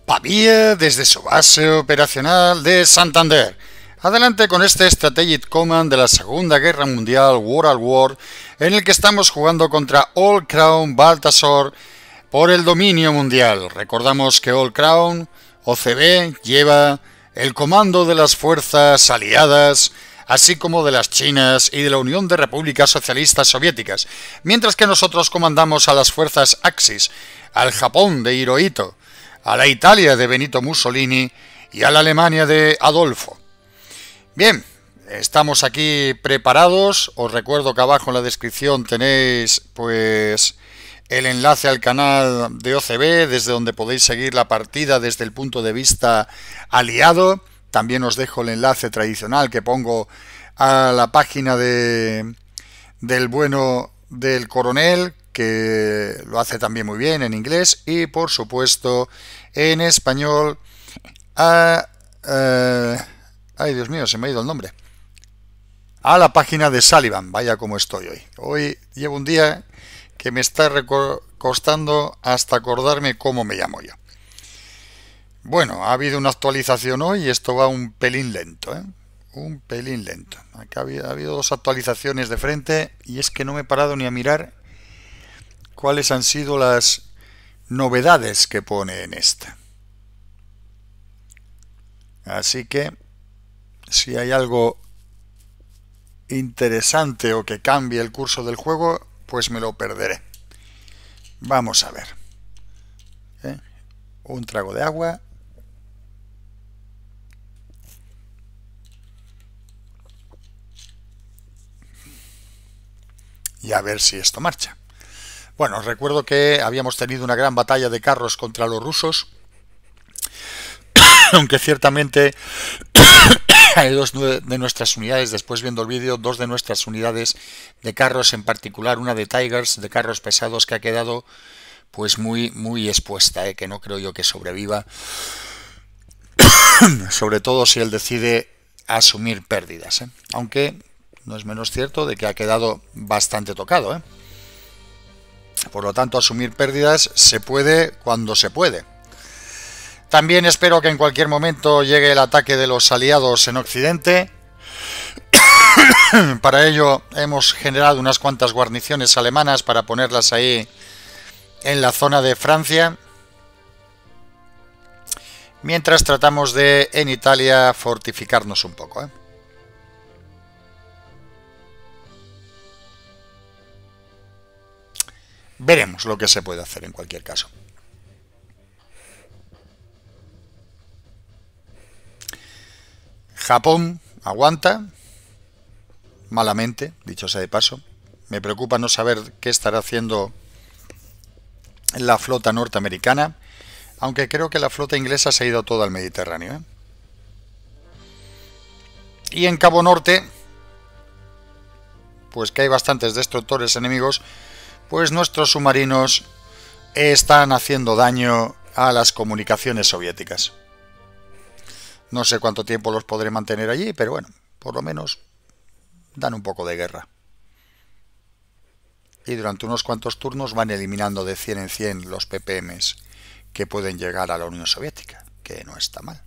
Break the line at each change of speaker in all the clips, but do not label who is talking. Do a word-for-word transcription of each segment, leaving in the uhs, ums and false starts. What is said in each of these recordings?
Pavía desde su base operacional de Santander. Adelante con este Strategic Command de la Segunda Guerra Mundial, World War, en el que estamos jugando contra All Crown Baltasar por el dominio mundial. Recordamos que All Crown, O C B, lleva el comando de las fuerzas aliadas, así como de las chinas y de la Unión de Repúblicas Socialistas Soviéticas, mientras que nosotros comandamos a las fuerzas Axis, al Japón de Hirohito, a la Italia de Benito Mussolini y a la Alemania de Adolfo. Bien, estamos aquí preparados. Os recuerdo que abajo en la descripción tenéis pues el enlace al canal de O C B, desde donde podéis seguir la partida desde el punto de vista aliado. También os dejo el enlace tradicional que pongo a la página de del bueno del coronel, que lo hace también muy bien en inglés, y por supuesto en español a... Uh, ay, Dios mío, se me ha ido el nombre. A la página de Sullivan. Vaya como estoy hoy. Hoy llevo un día que me está costando hasta acordarme cómo me llamo yo. Bueno, ha habido una actualización hoy y esto va un pelín lento, ¿eh? Un pelín lento. Acá ha habido, ha habido dos actualizaciones de frente y es que no me he parado ni a mirar cuáles han sido las novedades que pone en esta. Así que si hay algo interesante o que cambie el curso del juego, pues me lo perderé. Vamos a ver. ¿Eh? Un trago de agua. Y a ver si esto marcha. Bueno, os recuerdo que habíamos tenido una gran batalla de carros contra los rusos, aunque ciertamente hay dos de nuestras unidades, después viendo el vídeo, dos de nuestras unidades de carros, en particular una de Tigers, de carros pesados, que ha quedado pues muy muy expuesta, ¿eh? Que no creo yo que sobreviva, sobre todo si él decide asumir pérdidas, ¿eh? Aunque no es menos cierto de que ha quedado bastante tocado, ¿eh? Por lo tanto, asumir pérdidas se puede cuando se puede. También espero que en cualquier momento llegue el ataque de los aliados en Occidente. Para ello hemos generado unas cuantas guarniciones alemanas para ponerlas ahí en la zona de Francia. Mientras tratamos de, en Italia, fortificarnos un poco, ¿eh? Veremos lo que se puede hacer en cualquier caso. Japón aguanta, malamente, dicho sea de paso. Me preocupa no saber qué estará haciendo la flota norteamericana, aunque creo que la flota inglesa se ha ido toda al Mediterráneo, ¿eh? Y en Cabo Norte, pues que hay bastantes destructores enemigos, pues nuestros submarinos están haciendo daño a las comunicaciones soviéticas. No sé cuánto tiempo los podré mantener allí, pero bueno, por lo menos dan un poco de guerra. Y durante unos cuantos turnos van eliminando de cien en cien los P P Ms que pueden llegar a la Unión Soviética, que no está mal.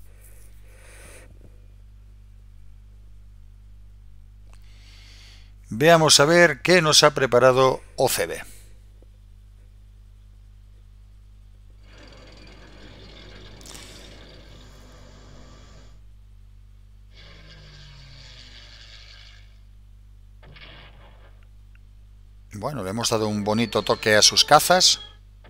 Veamos a ver qué nos ha preparado O C B. Bueno, le hemos dado un bonito toque a sus cazas.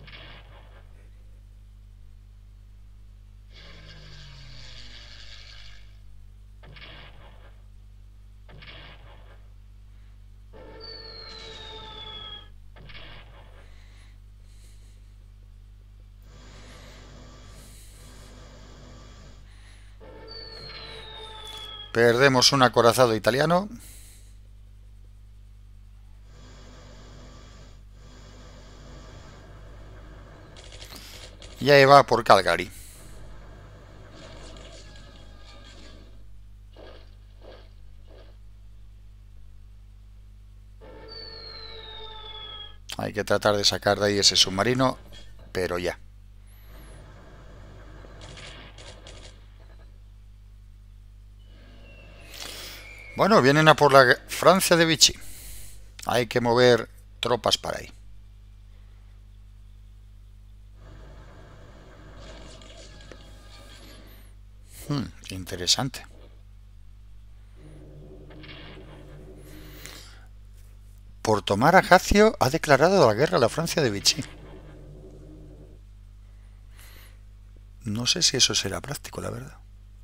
Perdemos un acorazado italiano. Y ahí va por Calgary. Hay que tratar de sacar de ahí ese submarino, pero ya. Bueno, vienen a por la Francia de Vichy. Hay que mover tropas para ahí. Hmm, interesante. Por tomar Ajaccio ha declarado la guerra a la Francia de Vichy. No sé si eso será práctico, la verdad.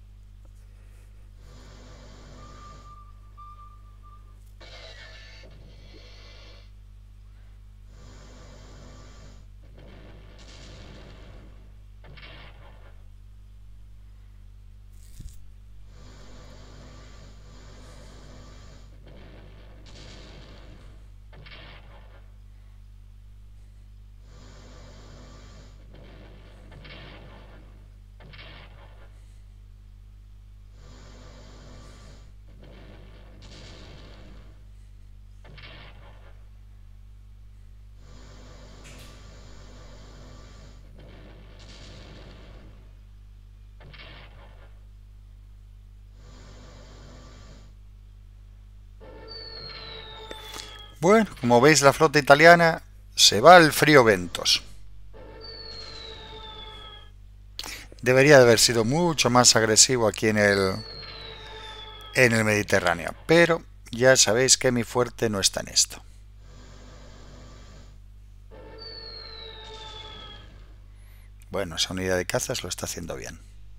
Bueno, como veis, la flota italiana se va al frío Ventos. Debería de haber sido mucho más agresivo aquí en el, en el Mediterráneo, pero ya sabéis que mi fuerte no está en esto. Bueno, esa unidad de cazas lo está haciendo bien.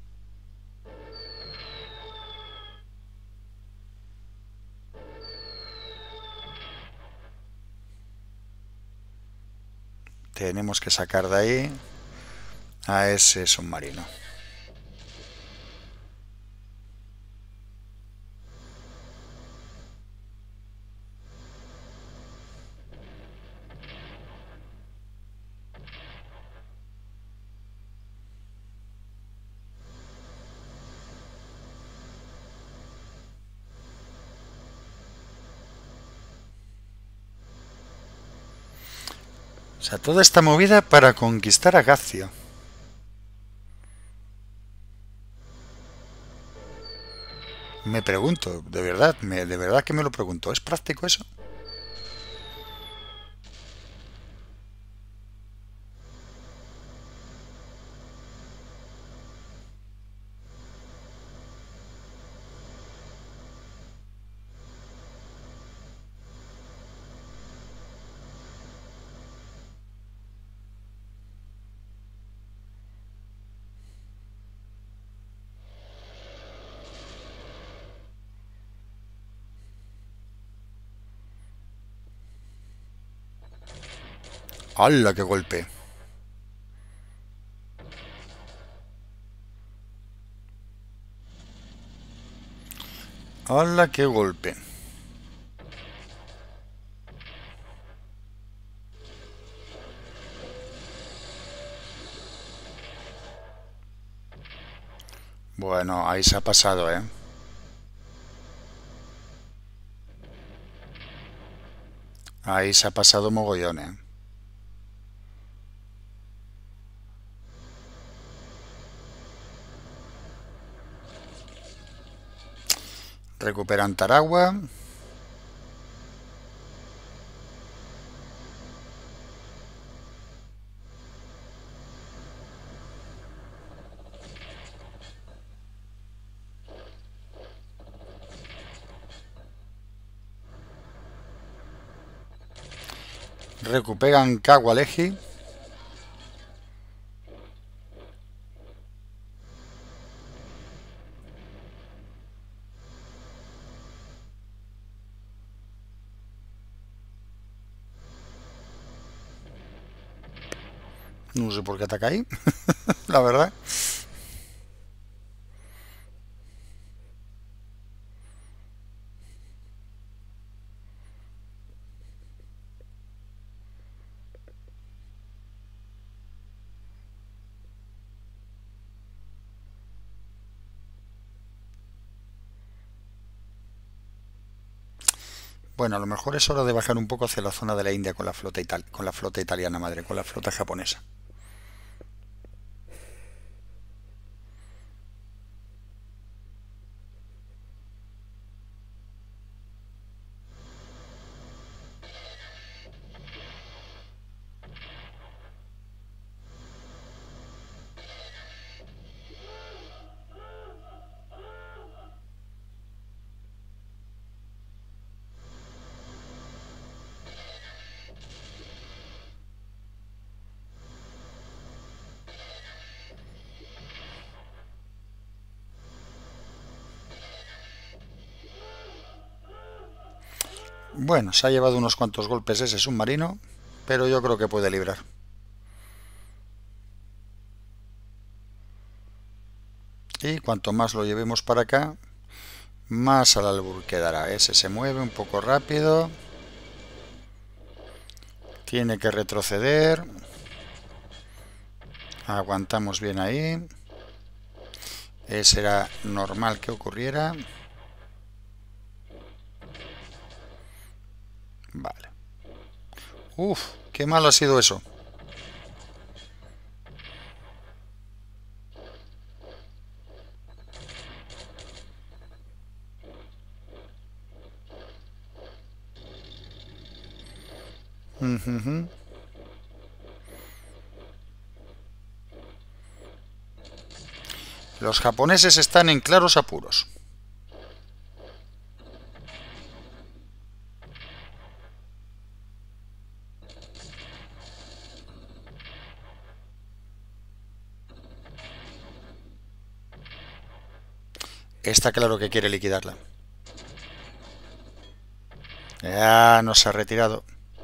Tenemos que sacar de ahí a ese submarino. O sea, toda esta movida para conquistar a Gacio. Me pregunto, de verdad, me, de verdad que me lo pregunto, ¿es práctico eso? ¡Hala, qué golpe! ¡Hala, qué golpe! Bueno, ahí se ha pasado, ¿eh? Ahí se ha pasado mogollón, ¿eh? Recuperan Taragua. Recuperan Cagualeji. No sé por qué ataca ahí, la verdad. Bueno, a lo mejor es hora de bajar un poco hacia la zona de la India con la flota ital con la flota italiana, madre, con la flota japonesa. Bueno, se ha llevado unos cuantos golpes ese submarino, pero yo creo que puede librar. Y cuanto más lo llevemos para acá, más al albur quedará. Ese se mueve un poco rápido. Tiene que retroceder. Aguantamos bien ahí. Ese era normal que ocurriera. Vale. Uf, qué malo ha sido eso. Uh-huh. Los japoneses están en claros apuros. Está claro que quiere liquidarla. Ya no se ha retirado.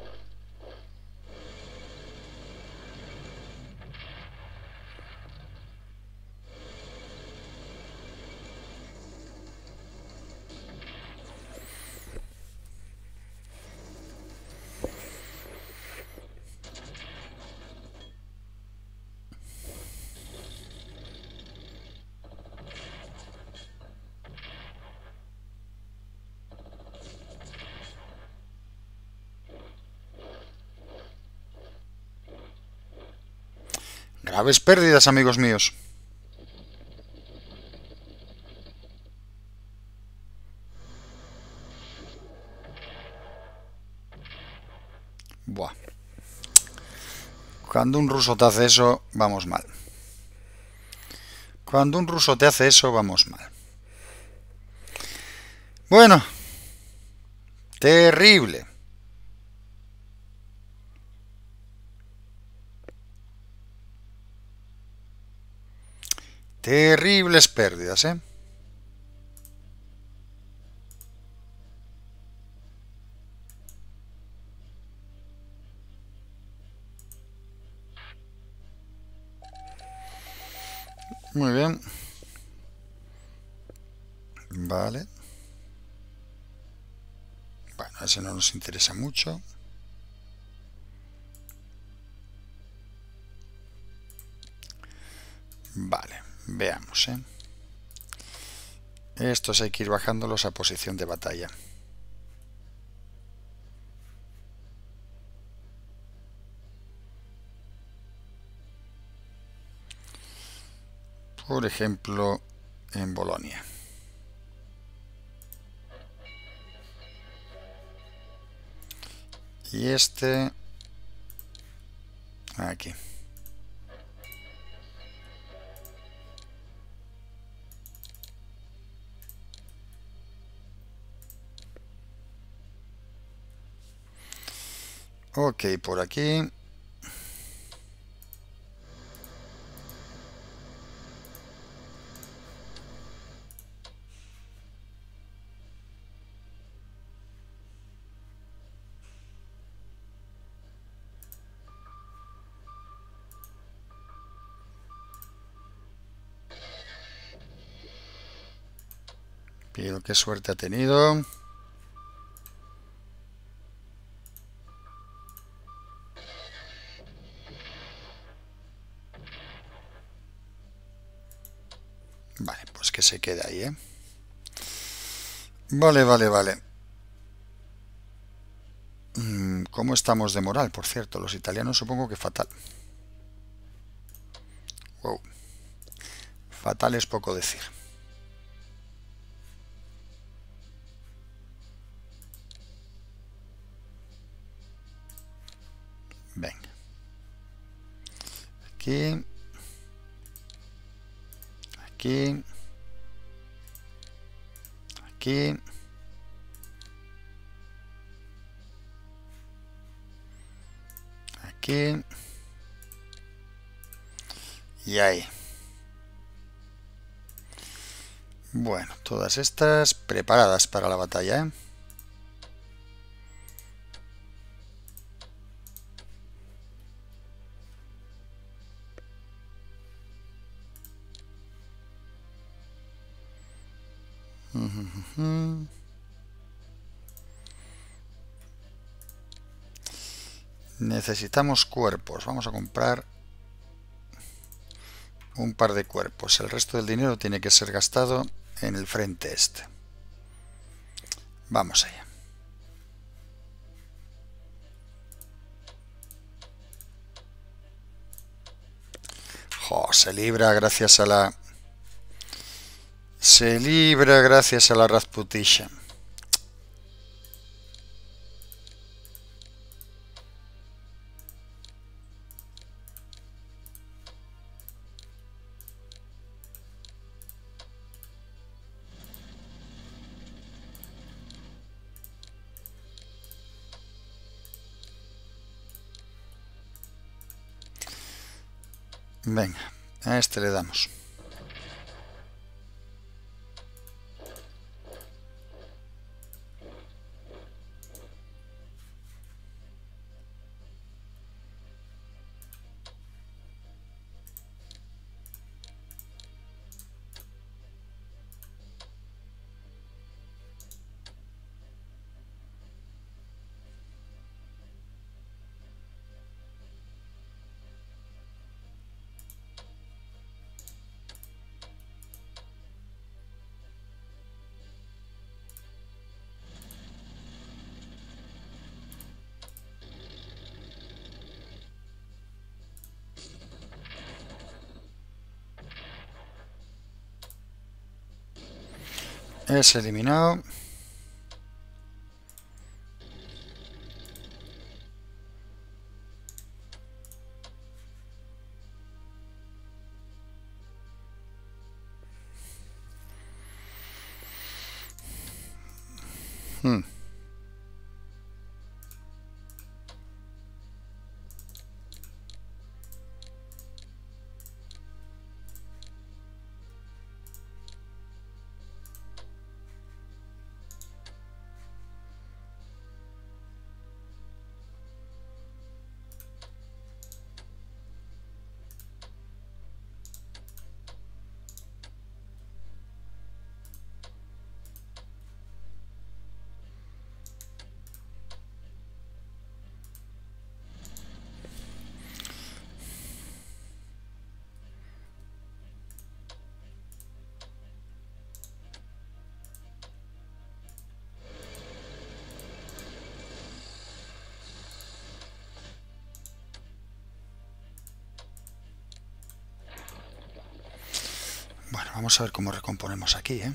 Graves pérdidas, amigos míos. Buah. Cuando un ruso te hace eso, vamos mal. Cuando un ruso te hace eso, vamos mal. Bueno. Terrible. Terribles pérdidas, ¿eh? Muy bien. Vale. Bueno, ese no nos interesa mucho. Vale, veamos, ¿eh? Estos hay que ir bajándolos a posición de batalla. Por ejemplo, en Bolonia. Y este aquí. Ok, por aquí. Pero qué suerte ha tenido. Vale, pues que se quede ahí, ¿eh? Vale, vale, vale. ¿Cómo estamos de moral? Por cierto, los italianos supongo que fatal. Wow. Fatal es poco decir. Venga. Aquí. Aquí. Aquí. Aquí. Y ahí. Bueno, todas estas preparadas para la batalla, ¿eh? Necesitamos cuerpos. Vamos a comprar un par de cuerpos. El resto del dinero tiene que ser gastado en el frente este. Vamos allá. Jo, se libra gracias a la... Se libra gracias a la Razputisha. Venga, a este le damos. Es eliminado. Hmm. Bueno, vamos a ver cómo recomponemos aquí, ¿eh?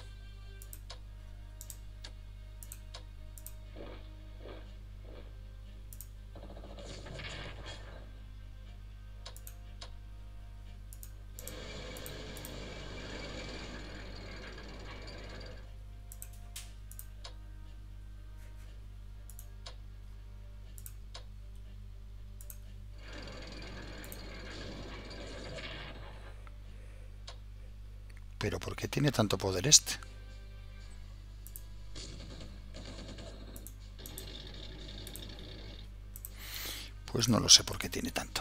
Pero ¿por qué tiene tanto poder este? Pues no lo sé por qué tiene tanto.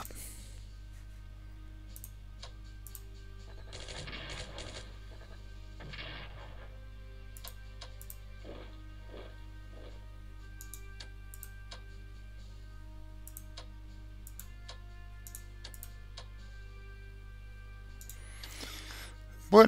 Bueno.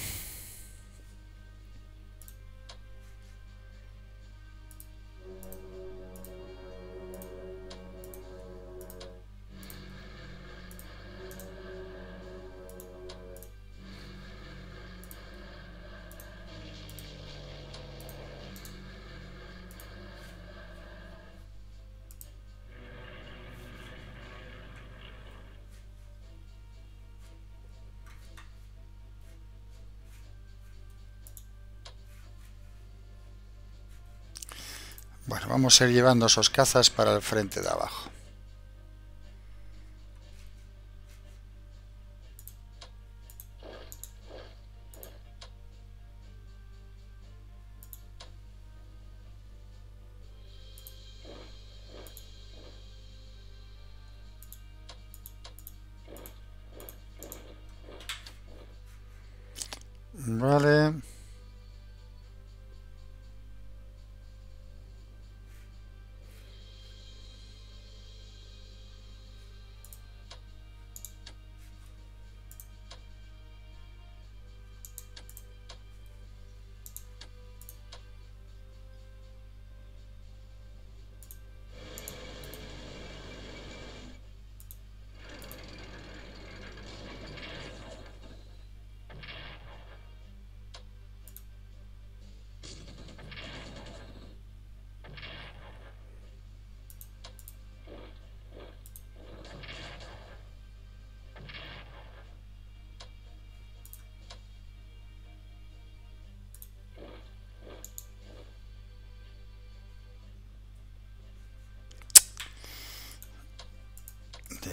Bueno, vamos a ir llevando esos cazas para el frente de abajo. Vale.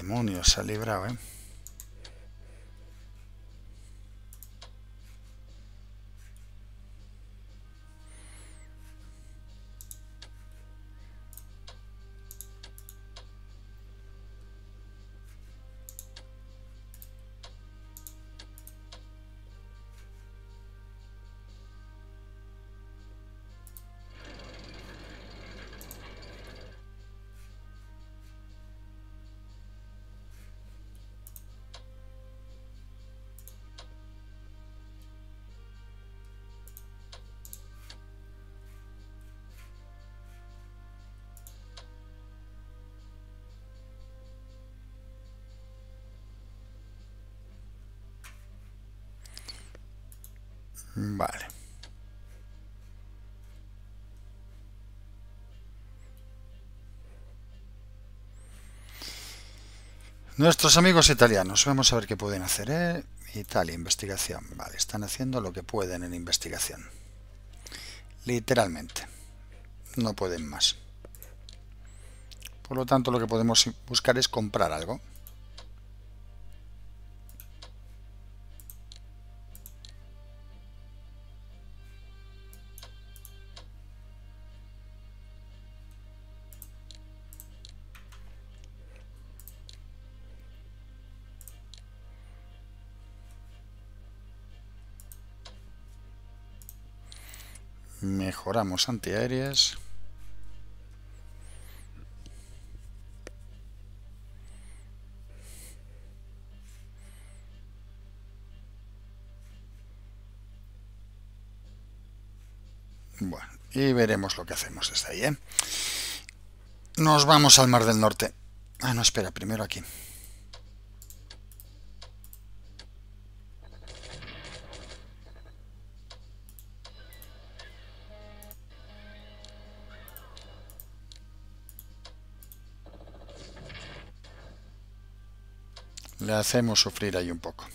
demonios se ha librado, eh? Vale. Nuestros amigos italianos, vamos a ver qué pueden hacer, ¿eh? Italia, investigación. Vale, están haciendo lo que pueden en investigación. Literalmente. No pueden más. Por lo tanto, lo que podemos buscar es comprar algo. Mejoramos antiaéreas. Bueno, y veremos lo que hacemos desde ahí, ¿eh? Nos vamos al Mar del Norte. Ah, no, espera, primero aquí. Le hacemos sufrir ahí un poco.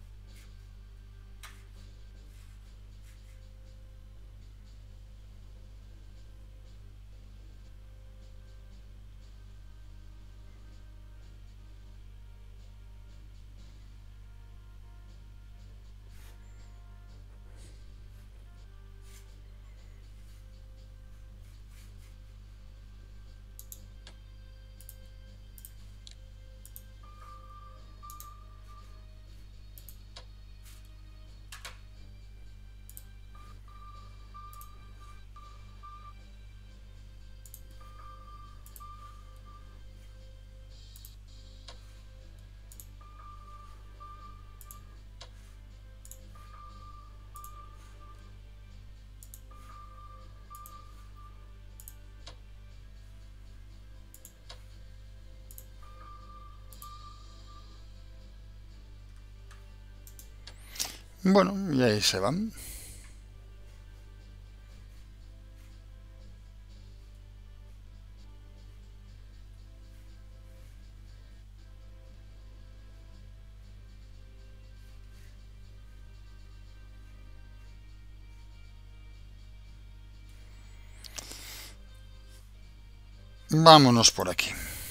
Bueno, y ahí se van. Vámonos por aquí.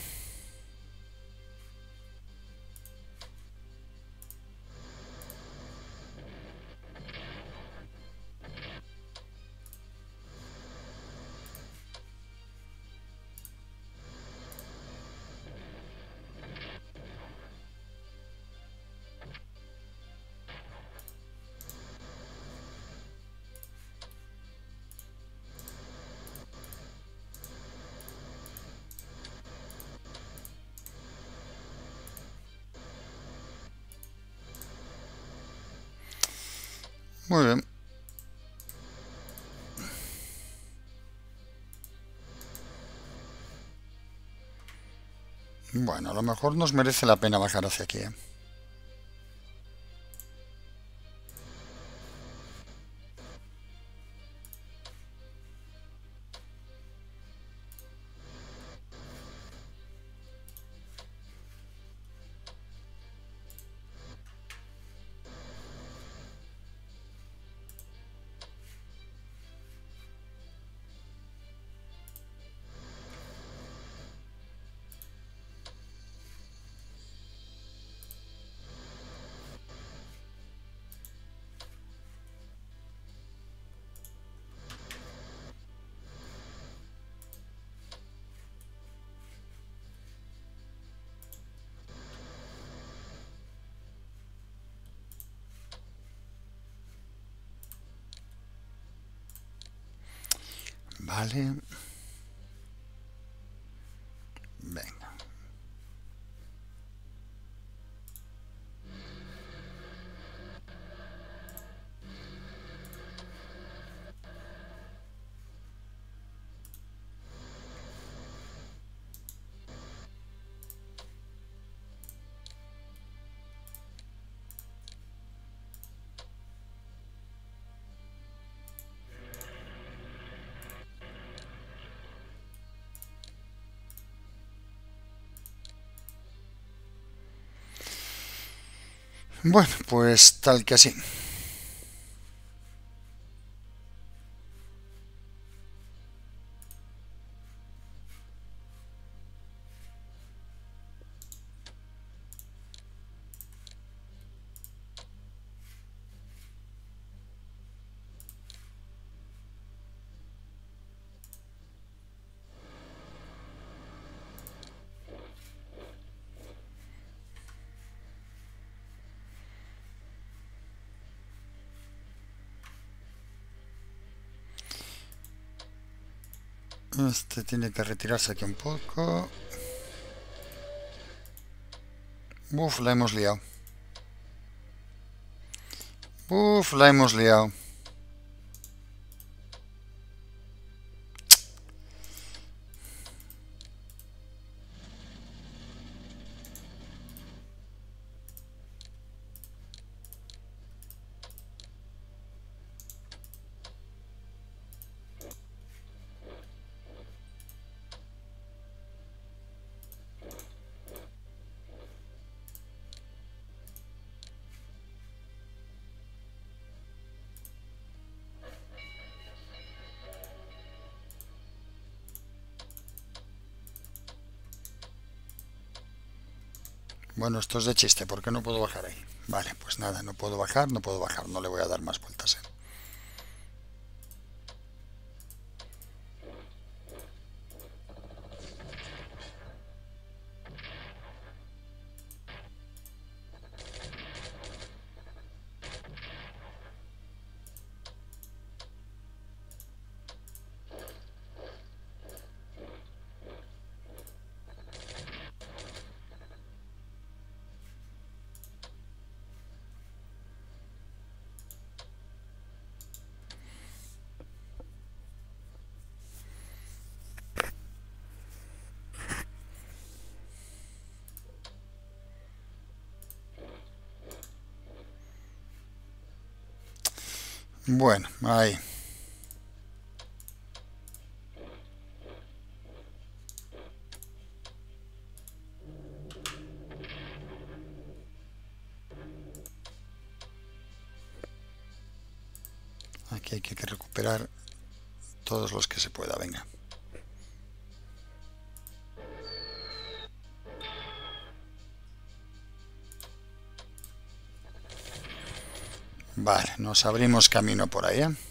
Muy bien. Bueno, a lo mejor nos merece la pena bajar hacia aquí, ¿eh? Vale. Venga. Bueno, pues tal que así. Este tiene que retirarse aquí un poco. Uf, la hemos liado. Uf, la hemos liado. Bueno, esto es de chiste, ¿por qué no puedo bajar ahí? Vale, pues nada, no puedo bajar, no puedo bajar, no le voy a dar más vueltas, ¿eh? Bueno, ahí. Aquí hay que recuperar todos los que se pueda, venga. Vale, nos abrimos camino por ahí, ¿eh?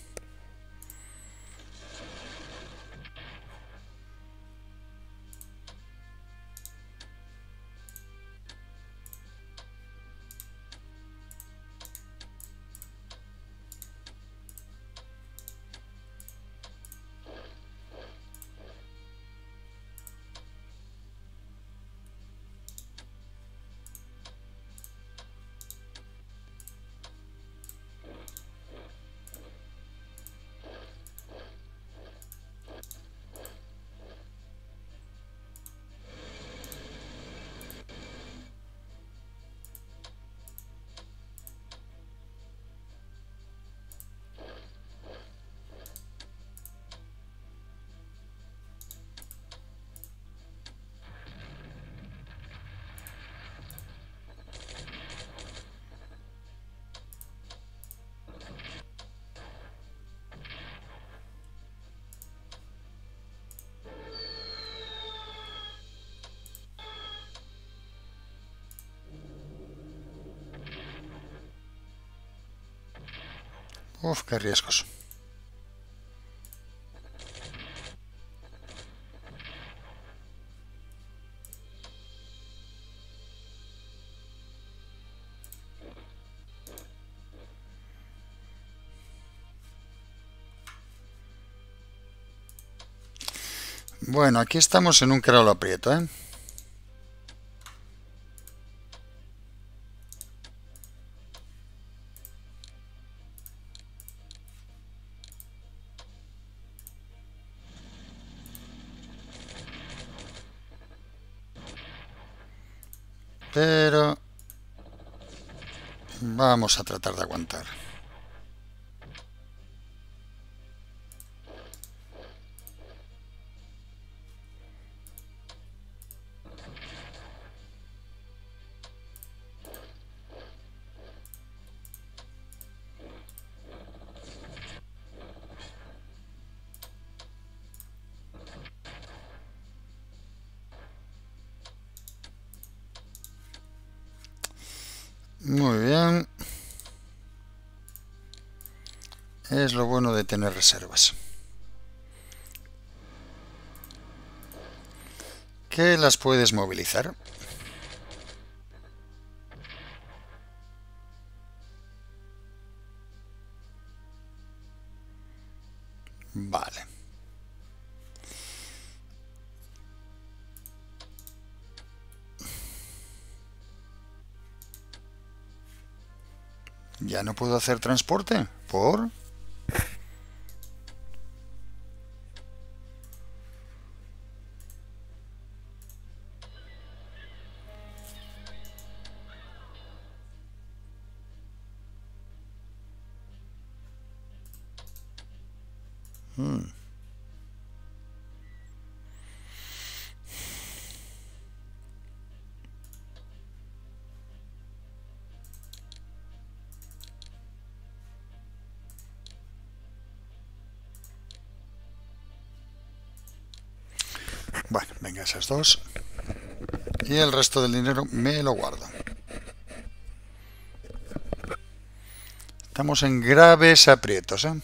Uf, qué riesgos. Bueno, aquí estamos en un claro aprieto, ¿eh? Pero vamos a tratar de aguantar. Muy bien. Es lo bueno de tener reservas. ¿Qué las puedes movilizar? Vale. ¿Ya no puedo hacer transporte? ¿Por? Hmm. Bueno, venga, esas dos. Y el resto del dinero me lo guardo. Estamos en graves aprietos, ¿eh?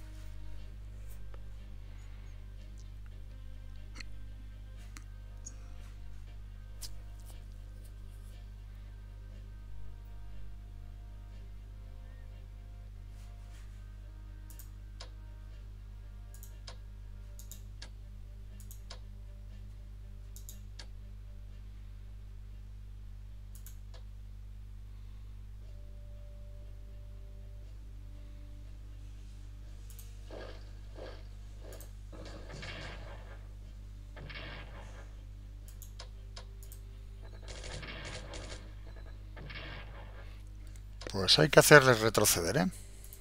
Pues hay que hacerles retroceder, ¿eh?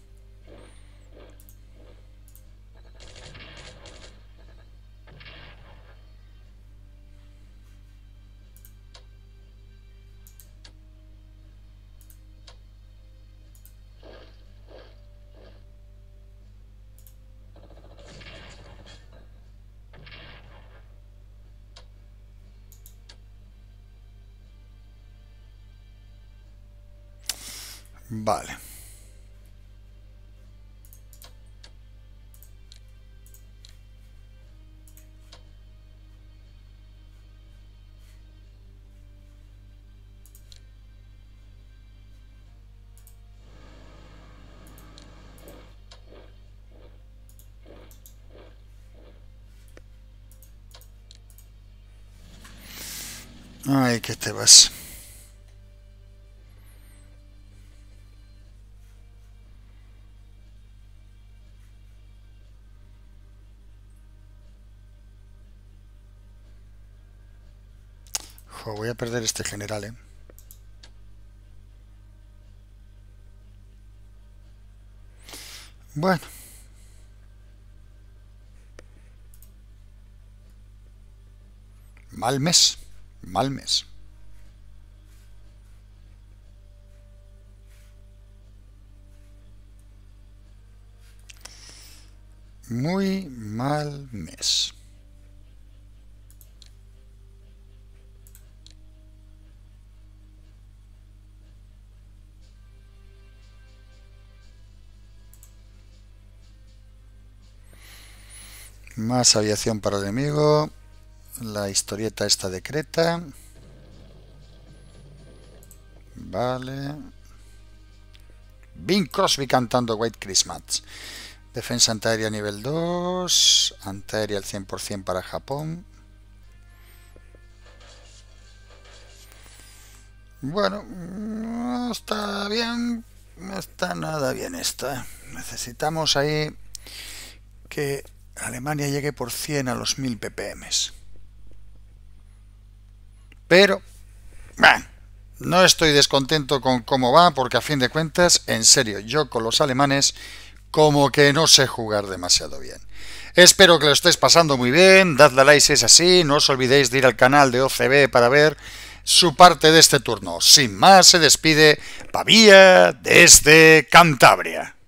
Vale. Ay, que te vas. Jo, voy a perder este general, ¿eh? Bueno. Mal mes. Mal mes. Muy mal mes. Más aviación para el enemigo. La historieta esta de Creta. Vale. Bing Crosby cantando White Christmas. Defensa antiaérea nivel dos. Antiaérea al cien por cien para Japón. Bueno, no está bien. No está nada bien esta. Necesitamos ahí que Alemania llegue por cien a los mil ppm. Pero, bueno, no estoy descontento con cómo va, porque a fin de cuentas, en serio, yo con los alemanes como que no sé jugar demasiado bien. Espero que lo estéis pasando muy bien, dadle a like si es así, no os olvidéis de ir al canal de O C B para ver su parte de este turno. Sin más, se despide Pavía desde Cantabria.